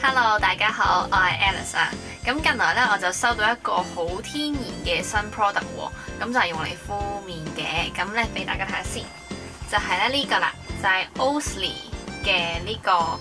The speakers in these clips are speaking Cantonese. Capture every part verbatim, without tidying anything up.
Hello， 大家好，我係 Alice 啊。咁近來咧，我就收到一個好天然嘅新 product 喎，咁就係用嚟敷面嘅。咁咧俾大家睇下先，就係咧呢個啦，就係 Osley 嘅呢個誒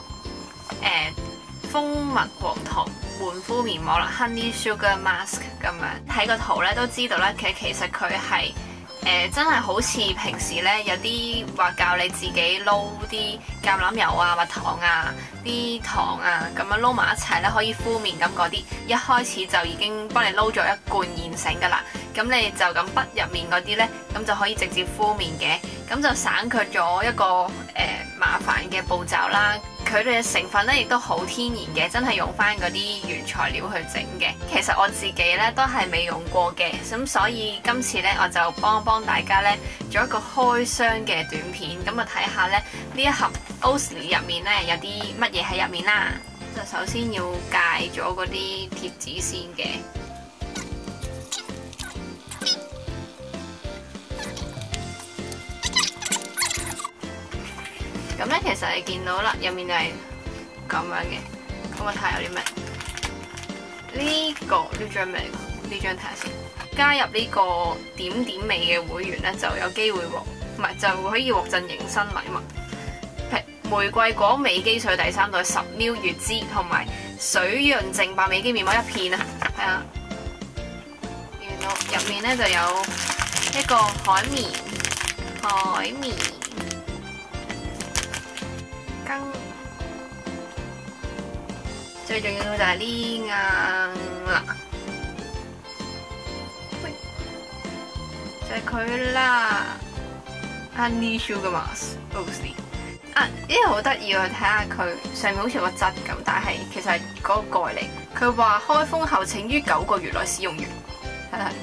蜂蜜黃糖緩敷面膜啦 ，Honey Sugar Mask 咁樣。睇個圖咧都知道咧，其實其實佢係。誒、呃、真係好似平時咧有啲話教你自己撈啲橄欖油啊、蜜糖啊、啲糖啊咁樣撈埋一齊咧，可以敷面咁嗰啲，一開始就已經幫你撈咗一罐現成噶啦。咁你就咁筆入面嗰啲咧，咁就可以直接敷面嘅，咁就省卻咗一個誒、呃、麻煩嘅步驟啦。佢哋嘅成分咧亦都好天然嘅，真係用翻嗰啲原材料去整嘅。其實我自己咧都係未用過嘅，咁所以今次咧我就幫幫大家咧做一個開箱嘅短片，咁啊睇下咧呢一盒 Osley 入面咧有啲乜嘢喺入面啦。就首先要戒咗嗰啲貼紙先嘅。咁咧，其實你見到啦，入面係咁樣嘅。咁我睇下有啲咩？呢、這個呢張咩嚟㗎？呢張睇下先。加入呢個點點味嘅會員咧，就有機會獲，唔係就可以獲贈迎新禮物。玫瑰果美肌水第三代十 ml 月脂，同埋水潤淨白美肌面膜一片啊！係啊，見到入面咧就有一個海綿，海綿。最重要就係呢硬啦，就係佢啦 ，Honey Sugar Mask Osley 啊，呢個好得意啊！睇下佢上面好似有個質咁，但係其實係嗰個蓋嚟。佢話開封後請於九個月內使用完，睇睇，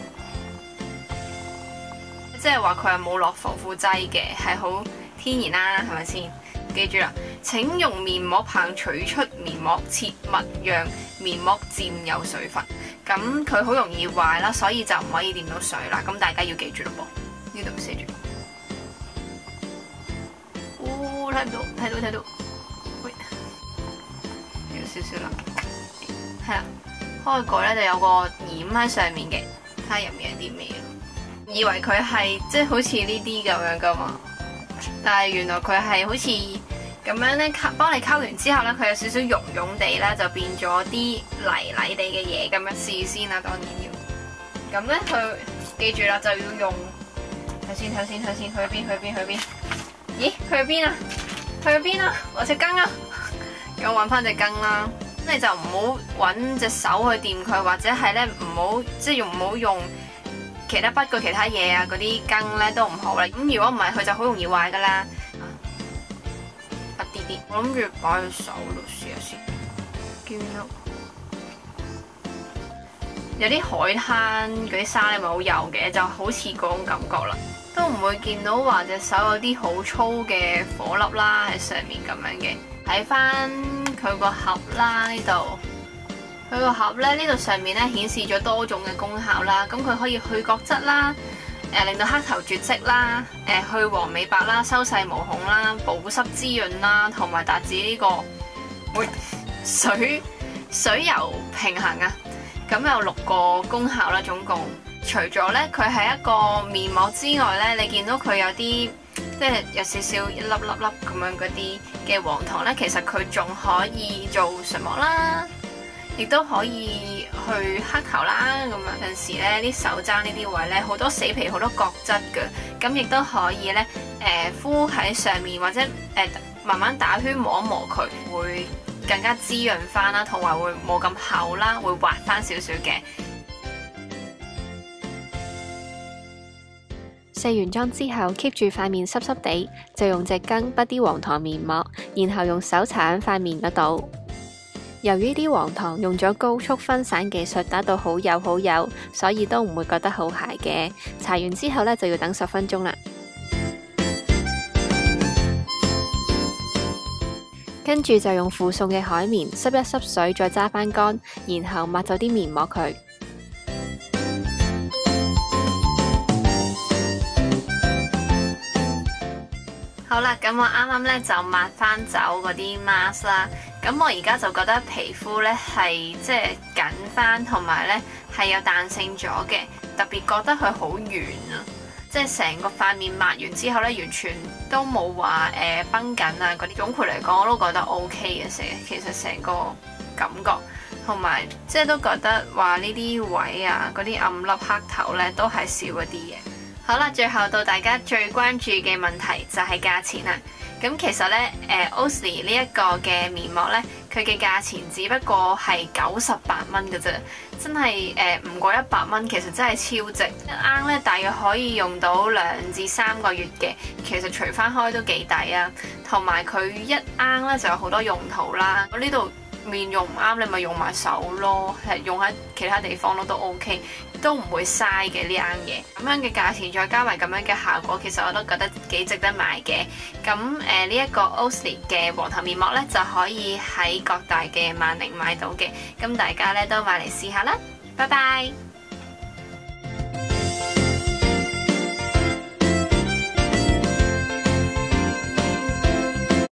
即係話佢係冇落防腐劑嘅，係好天然啦，係咪先？記住啦，請用面膜棒取出面膜，切勿讓面膜佔有水分。咁佢好容易壞啦，所以就唔可以掂到水啦。咁大家要記住咯噃，呢度寫住。哦，睇唔到，睇到睇到，喂，有少少啦。係啦，開蓋咧就有個掩喺上面嘅，睇下入面有啲咩咯。以為佢係即係好似呢啲咁樣噶嘛。但係原來佢係好似咁樣咧，幫你溝完之後咧，佢有少少溶溶地咧，就變咗啲泥泥地嘅嘢咁樣試先啦。當然要咁咧，佢記住啦，就要用睇先睇先睇先，去邊去邊去邊？咦，去邊啊？去邊啊？我隻羹啊！我揾翻隻羹啦。咁你就唔好揾隻手去掂佢，或者係咧唔好即係用唔好用。其他筆過其他嘢啊，嗰啲羹咧都唔好啦。咁如果唔係，佢就好容易壞噶啦。一啲啲，我諗住擺喺手度試下先。見到有啲海灘嗰啲沙咧，咪好幼嘅，就好似嗰種感覺啦。都唔會見到話隻手有啲好粗嘅火粒啦喺上面咁樣嘅。睇翻佢個盒啦，呢度。佢個盒咧，呢度上面咧顯示咗多種嘅功效啦，咁佢可以去角質啦，誒、呃、令到黑頭絕跡啦，誒、呃、去黃美白啦，收細毛孔啦，保濕滋潤啦，同埋達至呢、這個會水水油平衡啊，咁有六個功效啦，總共。除咗咧佢係一個面膜之外咧，你見到佢有啲即係有少少一粒粒粒咁樣嗰啲嘅黃糖咧，其實佢仲可以做唇膜啦。亦都可以去黑頭啦，咁啊有陣時咧啲手踭呢啲位咧好多死皮好多角質嘅，咁亦都可以咧誒、呃、敷喺上面或者誒、呃、慢慢打圈摸一磨佢，會更加滋潤翻啦，同埋會冇咁厚啦，會滑翻少少嘅。 卸完妝之後 keep 住塊面濕濕地，就用隻羹筆啲黃糖面膜，然後用手搽喺塊面嗰度。由於啲黃糖用咗高速分散技術打到好幼好幼，所以都唔會覺得好鞋嘅。搽完之後呢，就要等十分鐘啦。跟住就用附送嘅海綿濕一濕水，再揸返乾，然後抹走啲面膜佢。 好啦，咁我啱啱咧就抹翻走嗰啲 mask 啦， 咁我而家就覺得皮膚呢係即係緊翻，同埋呢係有彈性咗嘅，特別覺得佢好圓啊！即係成個塊面抹完之後呢，完全都冇話誒繃緊啊嗰啲。總括嚟講，我都覺得 O K 嘅成，其實成個感覺同埋即係都覺得話呢啲位啊，嗰啲暗粒黑頭呢都係少一啲嘅。好啦，最後到大家最關注嘅問題就係價錢啦。咁其實呢，誒 Osley 呢一個嘅面膜呢，佢嘅價錢只不過係九十八蚊嘅啫，真係誒唔過一百蚊，其實真係超值。一罌呢，大約可以用到兩至三個月嘅，其實除翻開都幾抵啊。同埋佢一罌呢就有好多用途啦。我呢度面用唔啱，你咪用埋手咯，係用喺其他地方咯都 OK， 都唔會嘥嘅呢罌嘢。咁樣嘅價錢再加埋咁樣嘅效果，其實我都覺得幾值得買嘅。咁誒呢一個 Osley 嘅黃頭面膜呢，就可以喺各大嘅萬寧買到嘅。咁大家呢都買嚟試下啦，拜拜。